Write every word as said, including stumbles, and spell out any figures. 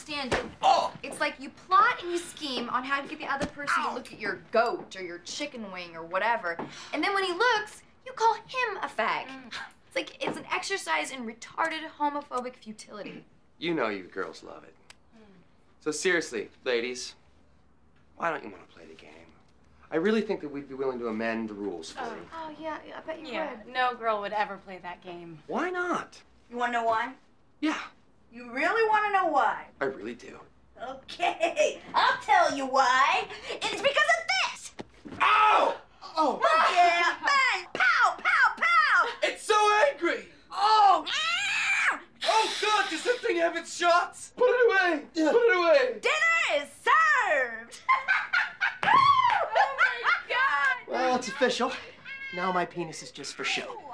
understand it. Oh! It's like you plot and you scheme on how to get the other person Ow. to look at your goat or your chicken wing or whatever. And then when he looks, you call him a fag. Mm. It's like it's an exercise in retarded homophobic futility. You know you girls love it. Mm. So seriously, ladies, why don't you want to play the game? I really think that we'd be willing to amend the rules for oh. you. Oh, yeah, yeah, I bet you yeah, would. No girl would ever play that game. Why not? You want to know why? Yeah. You really want to know why? I really do. Okay, I'll tell you why. It's because of this! Ow! Oh! Oh, yeah, bang! Pow, pow, pow! It's so angry! Oh! Oh, God, does that thing have its shots? Put it away! Yeah. Put it away! Dinner is served! Oh, my God! Well, it's official. Now my penis is just for show.